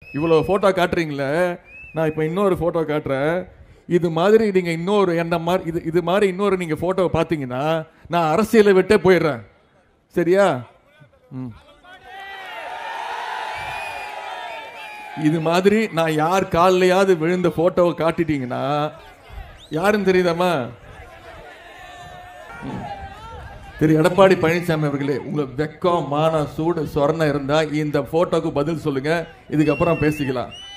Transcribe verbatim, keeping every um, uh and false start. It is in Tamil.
இவ்வளோ ஃபோட்டோ காட்டுறீங்களே, நான் இப்போ இன்னொரு ஃபோட்டோ காட்டுறேன். இது மாதிரி நீங்கள் இன்னொரு என்ன மாதிரி இது இது மாதிரி இன்னொரு நீங்கள் ஃபோட்டோவை பார்த்தீங்கன்னா நான் அரசியலை விட்டே போயிடுறேன். சரியா? ம். இது மாதிரி நான் யார் காலையாவது விழுந்த ஃபோட்டோவை காட்டிட்டீங்கன்னா யாருன்னு தெரியுதாம்மா? திரு எடப்பாடி பழனிசாமி அவர்களே, உங்களுக்கு வெக்கம், மானம், சூடு, சொரணை இருந்தால் இந்த ஃபோட்டோக்கு பதில் சொல்லுங்க. இதுக்கப்புறம் பேசிக்கலாம்.